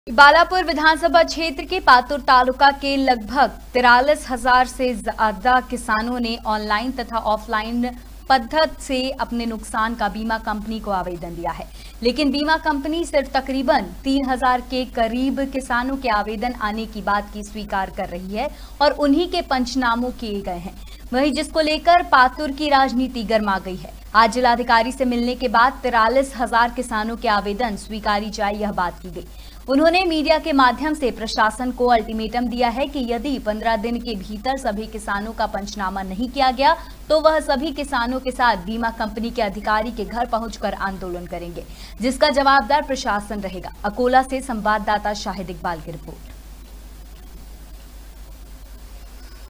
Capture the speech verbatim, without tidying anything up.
बालापुर विधानसभा क्षेत्र के पातुर तालुका के लगभग तिरालीस हजार से ज्यादा किसानों ने ऑनलाइन तथा ऑफलाइन पद्धति से अपने नुकसान का बीमा कंपनी को आवेदन दिया है, लेकिन बीमा कंपनी सिर्फ तकरीबन तीन हजार के करीब किसानों के आवेदन आने की बात की स्वीकार कर रही है और उन्हीं के पंचनामों किए गए हैं। वहीं जिसको लेकर पातुर की राजनीति गर्मा गई है। आज जिलाधिकारी से मिलने के बाद तिरालीस हजार किसानों के आवेदन स्वीकारी जाए, यह बात की गई। उन्होंने मीडिया के माध्यम से प्रशासन को अल्टीमेटम दिया है कि यदि पंद्रह दिन के भीतर सभी किसानों का पंचनामा नहीं किया गया तो वह सभी किसानों के साथ बीमा कंपनी के अधिकारी के घर पहुंचकर आंदोलन करेंगे, जिसका जवाबदार प्रशासन रहेगा। अकोला से संवाददाता शाहिद इकबाल की रिपोर्ट।